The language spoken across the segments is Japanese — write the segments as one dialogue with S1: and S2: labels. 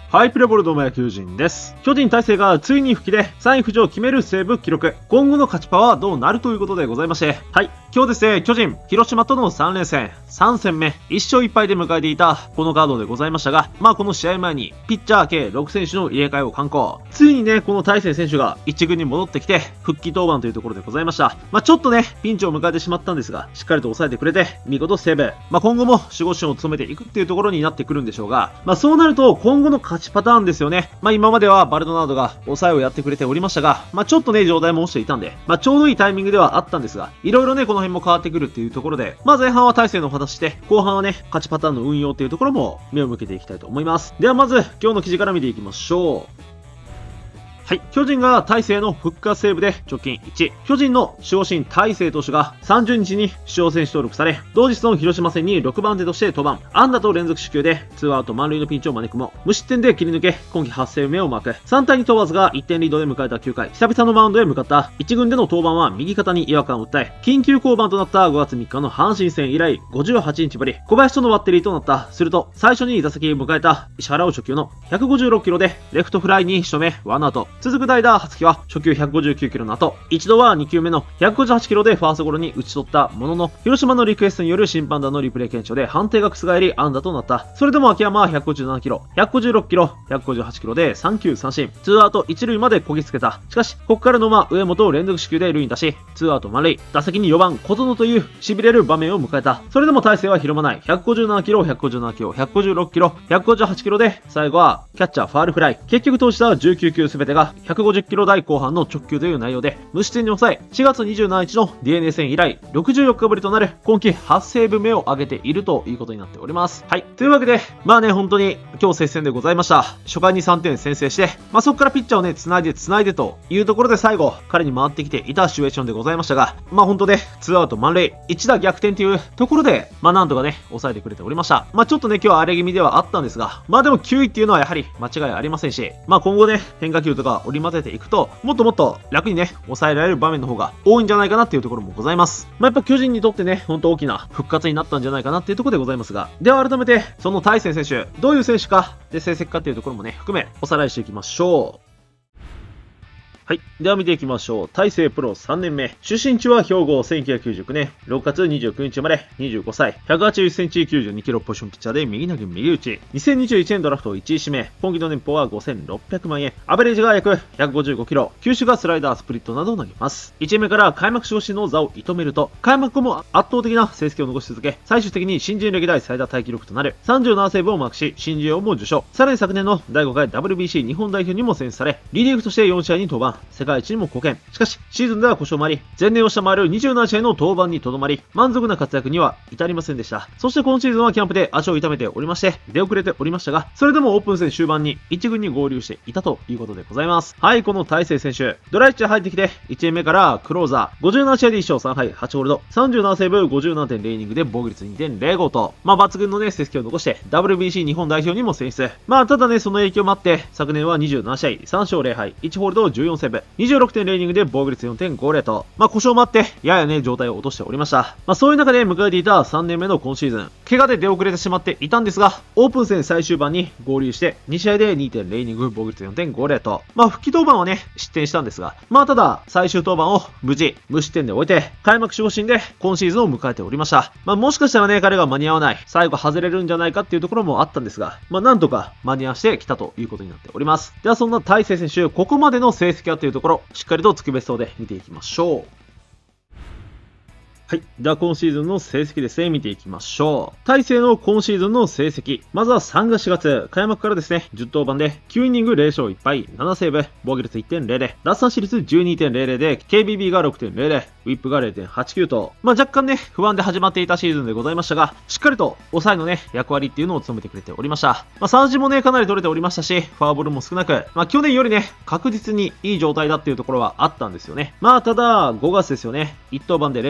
S1: ハイプレボルド野球人です。巨人大勢がついに復帰で3位浮上を決めるセーブ記録。今後の勝ちパワーはどうなるということでございまして。はい。今日ですね、巨人、広島との3連戦、3戦目、1勝1敗で迎えていたこのカードでございましたが、この試合前に、ピッチャー計6選手の入れ替えを敢行。ついにね、この大勢選手が1軍に戻ってきて、復帰登板というところでございました。ちょっとね、ピンチを迎えてしまったんですが、しっかりと抑えてくれて、見事セーブ。今後も守護神を務めていくっていうところになってくるんでしょうが、そうなると、今後の勝ちパターンですよね。今まではバルドナードが抑えをやってくれておりましたが、ちょっとね、状態も落ちていたんで、ちょうどいいタイミングではあったんですが、いろいろね、この辺も変わってくるっていうところで、前半は大勢の形して、後半はね、勝ちパターンの運用っていうところも目を向けていきたいと思います。ではまず、今日の記事から見ていきましょう。はい。巨人が大勢の復活セーブで直近1。巨人の守護神大勢投手が30日に主要選手登録され、同日の広島戦に6番手として登板。安打と連続四球で2アウト満塁のピンチを招くも、無失点で切り抜け、今季8セーブ目をマーク。3対2問わずが1点リードで迎えた9回、久々のマウンドへ向かった1軍での登板は右肩に違和感を訴え、緊急降板となった5月3日の阪神戦以来58日ぶり、小林とのバッテリーとなった。すると、最初に打席を迎えた石原を初球の156キロでレフトフライに仕留め、1アウト。続く代打、初期は初球159キロの後、一度は2球目の158キロでファーストゴロに打ち取ったものの、広島のリクエストによる審判団のリプレイ検証で判定が覆り安打となった。それでも秋山は157キロ、156キロ、158キロで3球三振、2アウト1塁までこぎつけた。しかし、ここからの上本を連続四球で塁に出し、2アウト満塁、打席に4番、小園という痺れる場面を迎えた。それでも大勢はひるまない。157キロ、157キロ、156キロ、158キロで、最後はキャッチャーファールフライ。結局投じた19球すべてが150キロ台後半の直球という内容で無失点に抑え、4月27日の DNA 戦以来64日ぶりとなる今季8セーブ目を挙げているということになっております。はい。というわけで、本当に今日接戦でございました。初回に3点先制して、そこからピッチャーをね、繋いでというところで最後、彼に回ってきていたシチュエーションでございましたが、本当で、2アウト満塁、1打逆転というところで、なんとかね、抑えてくれておりました。ちょっとね、今日は荒れ気味ではあったんですが、でも9位っていうのはやはり間違いありませんし、今後ね、変化球とか織り交ぜていくと、もっともっと楽にね、抑えられる場面の方が多いんじゃないかなっていうところもございます。やっぱ巨人にとってね、本当大きな復活になったんじゃないかなっていうところでございますが、では改めて、その大勢選手、どういう選手か、で成績かっていうところもね、含め、おさらいしていきましょう。はい。では見ていきましょう。大勢プロ3年目。出身地は兵庫1999年6月29日生まれ25歳。181センチ92キロポジションピッチャーで右投げ右打ち。2021年ドラフト1位指名。今季の年俸は5600万円。アベレージが約155キロ。球種がスライダー、スプリットなどを投げます。1年目から開幕守護神の座を射止めると、開幕後も圧倒的な成績を残し続け、最終的に新人歴代最多タイ記録となる37セーブをマークし、新人王も受賞。さらに昨年の第5回 WBC 日本代表にも選出され、リリーフとして4試合に登板。世界一にも貢献。しかし、シーズンでは故障もあり、前年を下回る27試合の登板にとどまり、満足な活躍には至りませんでした。そして今シーズンはキャンプで足を痛めておりまして、出遅れておりましたが、それでもオープン戦終盤に1軍に合流していたということでございます。はい、この大勢選手、ドラ1で入ってきて、1年目からクローザー、57試合で1勝3敗8ホールド、37セーブ 57.0 イニングで防御率 2.05 と、抜群のね、成績を残して、WBC 日本代表にも選出。ただね、その影響もあって、昨年は27試合、3勝0敗、1ホールド14セーブ、26.0 イニングで防御率 4.50 と、故障もあって、ややね、状態を落としておりました。そういう中で迎えていた3年目の今シーズン、怪我で出遅れてしまっていたんですが、オープン戦最終盤に合流して、2試合で 2.0 イニング、防御率 4.50 と、復帰登板はね、失点したんですが、ただ、最終登板を無事、無失点で終えて、開幕守護神で今シーズンを迎えておりました。もしかしたらね、彼が間に合わない、最後外れるんじゃないかっていうところもあったんですが、なんとか間に合わせてきたということになっております。では、そんな大勢選手、ここまでの成績はというところ、しっかりと月別層で見ていきましょう。はい。では今シーズンの成績ですね、見ていきましょう。大勢の今シーズンの成績。まずは3月4月、開幕からですね、10登板で9イニング0勝1敗、7セーブ、防御率 1.00、奪三振率 12.00 で、KBB が 6.00、ウィップが 0.89 と、若干ね、不安で始まっていたシーズンでございましたが、しっかりと抑えのね、役割っていうのを務めてくれておりました。三振もね、かなり取れておりましたし、フォアボールも少なく、去年よりね、確実にいい状態だっていうところはあったんですよね。ただ、5月ですよね、1登板で 0.2 イニング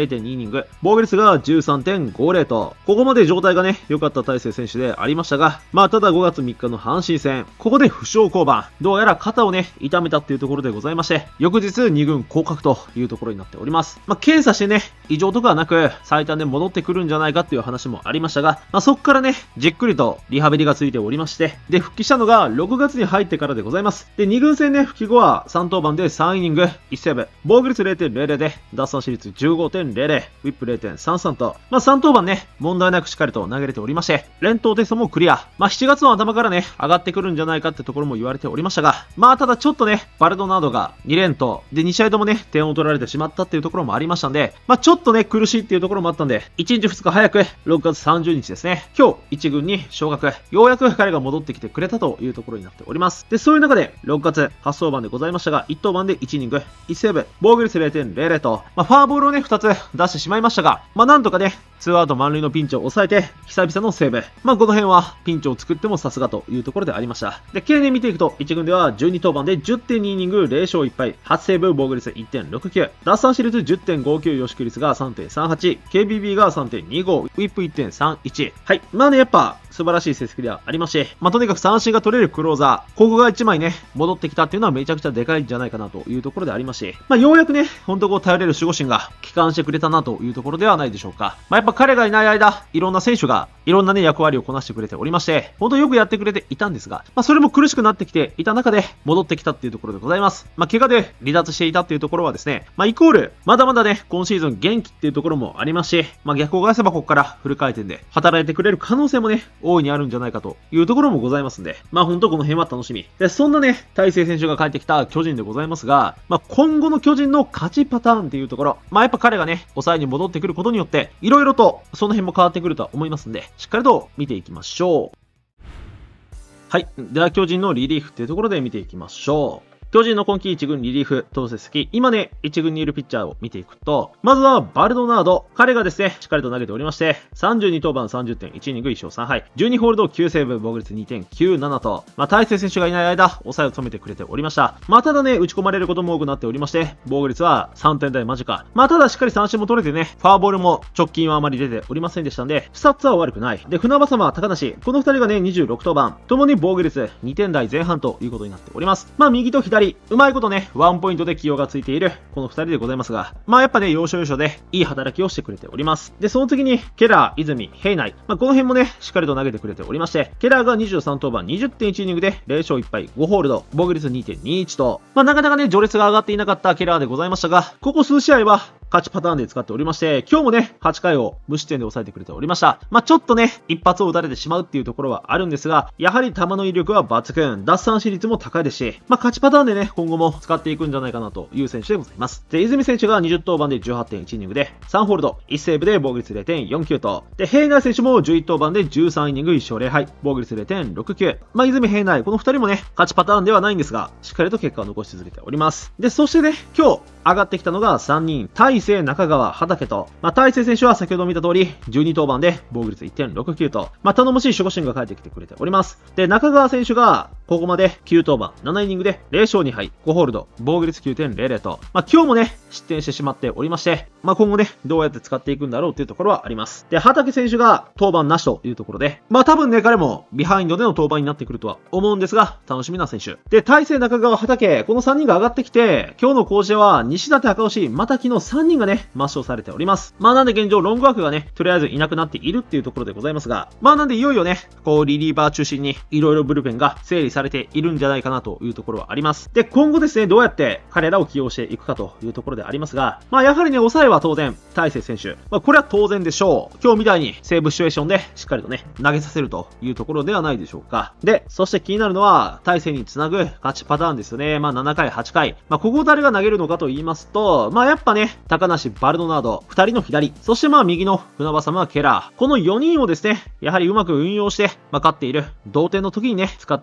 S1: ニング、防御率が 13.50 と、ここまで状態がね、良かった大勢選手でありましたが、まあただ5月3日の阪神戦、ここで負傷降板、どうやら肩をね、痛めたっていうところでございまして、翌日2軍降格というところになっております。まあ検査してね、異常とかはなく、最短で戻ってくるんじゃないかっていう話もありましたが、まあそっからね、じっくりとリハビリがついておりまして、で、復帰したのが6月に入ってからでございます。で、2軍戦ね、復帰後は3登板で3イニング、1セーブ、防御率 0.00 で、奪三振率 15.00、ウィップ 0.33 と、まあ3登板ね、問題なくしっかりと投げれておりまして、連投テストもクリア。まあ7月の頭からね、上がってくるんじゃないかってところも言われておりましたが、まあただちょっとね、バルドナードが2連投、で2試合ともね、点を取られてしまったっていうところもありましたんで、まあちょっとね、苦しいっていうところもあったんで、1日2日早く、6月30日ですね、今日1軍に昇格、ようやく彼が戻ってきてくれたというところになっております。で、そういう中で、6月8登板でございましたが、1登板で1イニング、1セーブ、防御率 0.00 と、まあファーボールをね、2つ出してしまいましたが、まあなんとかね、2アウト満塁のピンチを抑えて、久々のセーブ。まあこの辺は、ピンチを作ってもさすがというところでありました。で、経年見ていくと、1軍では12登板で 10.2 イニング、0勝1敗、8セーブ、防御率 1.69、奪三振率 10.59、予祝率が 3.38、KBB が 3.25、ウィップ 1.31。はい。まあね、やっぱ、素晴らしい成績ではありまして、まあとにかく三振が取れるクローザー、ここが1枚ね、戻ってきたっていうのはめちゃくちゃでかいんじゃないかなというところでありまして、まあようやくね、ほんとこう頼れる守護神が帰還してくれたなというところではないでしょうか。まあやっぱ彼がいない間、いろんな選手がいろんなね、役割をこなしてくれておりまして、ほんとよくやってくれていたんですが、まあそれも苦しくなってきていた中で戻ってきたっていうところでございます。まあ怪我で離脱していたっていうところはですね、まあイコール、まだまだね、今シーズン元気っていうところもありますし、まあ逆を返せばここからフル回転で働いてくれる可能性もね、大いにあるんじゃないかというところもございますんで、まあほんとこの辺は楽しみ。で、そんなね、大勢選手が帰ってきた巨人でございますが、まあ今後の巨人の勝ちパターンっていうところ、まあやっぱ彼がね、抑えに戻ってくることによって、いろいろとその辺も変わってくるとは思いますんで、しっかりと見ていきましょう。はい。では巨人のリリーフっていうところで見ていきましょう。巨人の今季1軍リリーフ投成績、今ね、1軍にいるピッチャーを見ていくと、まずはバルドナード。彼がですね、しっかりと投げておりまして、32登板 30.1 イニング1勝3敗、12ホールド9セーブ、防御率 2.97 と、まあ、大勢選手がいない間、抑えを務めてくれておりました。まあ、ただね、打ち込まれることも多くなっておりまして、防御率は3点台間近。まあ、ただしっかり三振も取れてね、ファーボールも直近はあまり出ておりませんでしたんで、スタッツは悪くない。で、船場様、高梨、この2人がね、26登板、ともに防御率2点台前半ということになっております。まあ、右と左、うまいことね、ワンポイントで起用がついているこの2人でございますが、まあやっぱね、要所要所でいい働きをしてくれております。で、その次にケラー、泉、ヘイナイ、まあこの辺もね、しっかりと投げてくれておりまして、ケラーが23登板 20.1 イニングで0勝1敗5ホールド、防御率 2.21 と、まあなかなかね、序列が上がっていなかったケラーでございましたが、ここ数試合は勝ちパターンで使っておりまして、今日もね、8回を無失点で抑えてくれておりました。まあちょっとね、一発を打たれてしまうっていうところはあるんですが、やはり球の威力は抜群、奪三振率も高いですし、まあ勝ちパターンでね、今後も使っていくんじゃないかなという選手でございます。で、泉選手が20登板で 18.1 イニングで3ホールド、1セーブで防御率 0.49 と、で、ヘイナイ選手も11登板で13イニング1勝0敗、防御率 0.69。まあ泉、ヘイナイ、この2人もね、勝ちパターンではないんですが、しっかりと結果を残し続けております。で、そしてね、今日上がってきたのが3人、大勢、中川、畠と、まあ大勢選手は先ほど見た通り、12登板で防御率 1.69 と、まあ頼もしい守護神が帰ってきてくれております。で、中川選手が、ここまで9登板、7イニングで0勝2敗、5ホールド、防御率 9.00 と、まあ今日もね、失点してしまっておりまして、まあ今後ね、どうやって使っていくんだろうっていうところはあります。で、畠選手が登板なしというところで、まあ多分ね、彼もビハインドでの登板になってくるとは思うんですが、楽しみな選手。で、大勢、中川、畠、この3人が上がってきて、今日の講師は西舘、赤星、又木の3人がね、抹消されております。まあなんで現状、ロングワークがね、とりあえずいなくなっているっていうところでございますが、まあなんでいよいよね、こう、リリーバー中心に、いろいろブルペンが整理されているんじゃないかなというところはあります。で、今後ですね、どうやって彼らを起用していくかというところでありますが、まあやはりね、抑えは当然、大勢選手。まあこれは当然でしょう。今日みたいにセーブシチュエーションでしっかりとね、投げさせるというところではないでしょうか。で、そして気になるのは、大勢につなぐ勝ちパターンですよね。まあ7回、8回。まあここ誰が投げるのかと言いますと、まあやっぱね、高梨、バルドナード、2人の左、そしてまあ右の船場様はケラー。この4人をですね、やはりうまく運用して、まあ勝っている同点の時にね、使っていくっていうの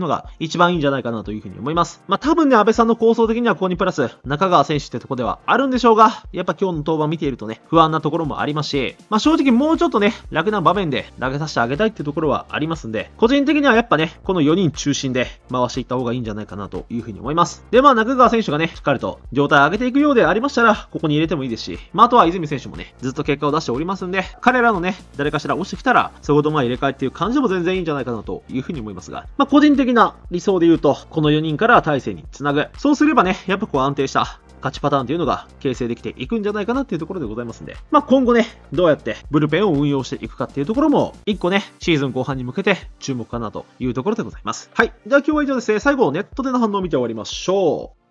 S1: のが一番いいんじゃないかなというふうに思います。まあ多分ね、安倍さんの構想的にはここにプラス中川選手ってとこではあるんでしょうが、やっぱ今日の登板見ているとね、不安なところもありますし、まあ正直もうちょっとね、楽な場面で投げさせてあげたいっていうところはありますんで、個人的にはやっぱね、この4人中心で回していった方がいいんじゃないかなというふうに思います。で、まあ中川選手がね、しっかりと状態を上げていくようでありましたら、ここに入れてもいいですし、まああとは泉選手もね、ずっと結果を出しておりますんで、彼らのね、誰かしら押してきたら、そことまあ入れ替えっていう感じでも全然いいんじゃないかなというふうに思いますが、まあ個人的な理想で言うと、この4人から大勢につなぐ。そうすればね、やっぱこう安定した勝ちパターンというのが形成できていくんじゃないかなっていうところでございますんで、まあ今後ね、どうやってブルペンを運用していくかっていうところも、一個ね、シーズン後半に向けて注目かなというところでございます。はい。では今日は以上ですね。最後、ネットでの反応を見て終わりましょう。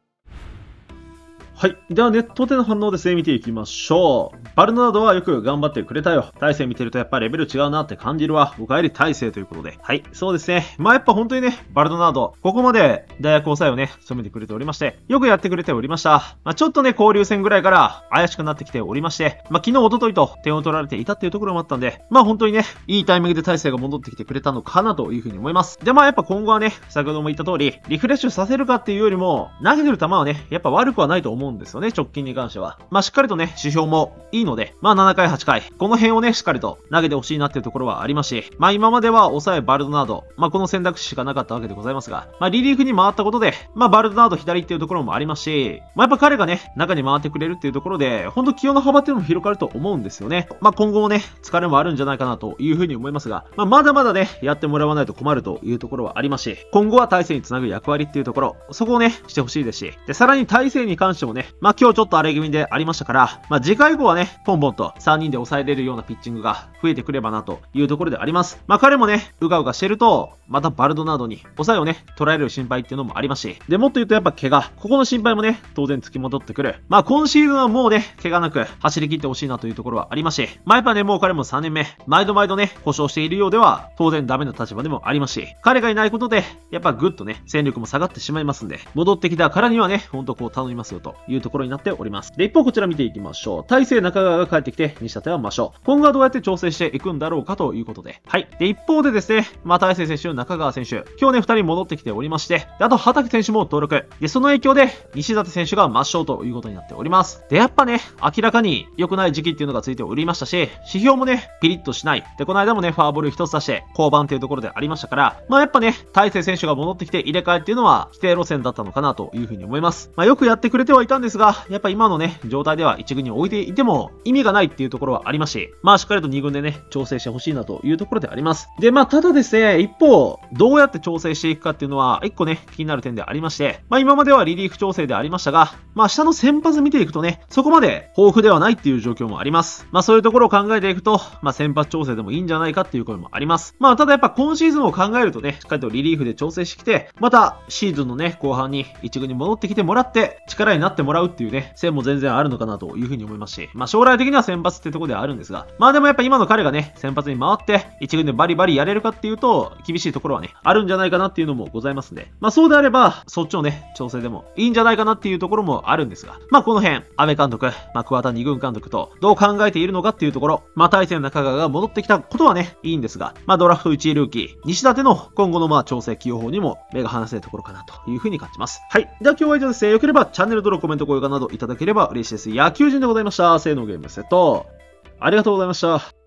S1: はい。では、ネットでの反応ですね、見ていきましょう。バルナードはよく頑張ってくれたよ。大勢見てるとやっぱレベル違うなって感じるわ。お帰り大勢ということで。はい。そうですね。まあやっぱ本当にね、バルナード、ここまで大学抑えをね、務めてくれておりまして、よくやってくれておりました。まあちょっとね、交流戦ぐらいから怪しくなってきておりまして、まあ昨日、一昨日と点を取られていたっていうところもあったんで、まあ本当にね、いいタイミングで大勢が戻ってきてくれたのかなというふうに思います。で、まあやっぱ今後はね、先ほども言った通り、リフレッシュさせるかっていうよりも、投げてる球はね、やっぱ悪くはないと思うんですよね、直近に関しては。まあしっかりとね、指標もいいので、まあ7回、8回、この辺をね、しっかりと投げてほしいなっていうところはありますし、まあ今までは抑えバルドナード、まあこの選択肢しかなかったわけでございますが、まあリリーフに回ったことで、まあバルドナード左っていうところもありますし、まあやっぱ彼がね、中に回ってくれるっていうところで、ほんと起用の幅っていうのも広がると思うんですよね。まあ今後もね、疲れもあるんじゃないかなというふうに思いますが、まあまだまだね、やってもらわないと困るというところはありますし、今後は大勢につなぐ役割っていうところ、そこをね、してほしいですし、で、さらに大勢に関してもね、まあ今日ちょっと荒れ気味でありましたから、まあ次回以降はね、ポンポンと3人で抑えれるようなピッチングが増えてくればなというところであります。まあ彼もね、うがうがしてると、またバルドナードに抑えをね、捉える心配っていうのもありますし、で、もっと言うとやっぱ怪我、ここの心配もね、当然付き戻ってくる。まあ今シーズンはもうね、怪我なく走り切ってほしいなというところはありますし、まあやっぱね、もう彼も3年目、毎度毎度ね、故障しているようでは、当然ダメな立場でもありますし、彼がいないことで、やっぱぐっとね、戦力も下がってしまいますんで、戻ってきたからにはね、ほんとこう頼みますよというところになっております。で、一方こちら見ていきましょう。大勢中川が帰ってきて、西舘は魔性。今後はどうやって調整していくんだろうかということで。はい。で、一方でですね、まあ大勢選手、中川選手、今日ね、2人戻ってきておりまして、であと畠選手も登録。で、その影響で、西舘選手が抹消ということになっております。で、やっぱね、明らかに良くない時期っていうのがついておりましたし、指標もね、ピリッとしない。で、この間もね、フォアボール1つ出して、降板っていうところでありましたから、まあやっぱね、大勢選手が戻ってきて入れ替えっていうのは、規定路線だったのかなというふうに思います。まあよくやってくれてはいたんですが、やっぱ今のね、状態では1軍に置いていても意味がないっていうところはありますし、まあしっかりと2軍でね、調整してほしいなというところであります。で、まあただですね、一方、どうやって調整していくかっていうのは、一個ね、気になる点でありまして、まあ今まではリリーフ調整でありましたが、まあ下の先発見ていくとね、そこまで豊富ではないっていう状況もあります。まあそういうところを考えていくと、まあ先発調整でもいいんじゃないかっていう声もあります。まあただやっぱ今シーズンを考えるとね、しっかりとリリーフで調整してきて、またシーズンのね、後半に1軍に戻ってきてもらって、力になってもらうっていうね、線も全然あるのかなというふうに思いますし、まあ将来的には先発ってところではあるんですが、まあでもやっぱ今の彼がね、先発に回って、1軍でバリバリやれるかっていうと、厳しいところはね、あるんじゃないかなっていうのもございますんで、まあそうであれば、そっちのね、調整でもいいんじゃないかなっていうところもあるんですが、まあこの辺、安倍監督、まあ桑田2軍監督と、どう考えているのかっていうところ、まあ大勢中川が戻ってきたことはね、いいんですが、まあドラフト1位ルーキー、西舘の今後のまあ調整起用法にも目が離せるところかなというふうに感じます。はい。では今日は以上ですね。良ければチャンネル登録、コメント、高評価などいただければ嬉しいです。野球人でございました。せーのゲームセット。ありがとうございました。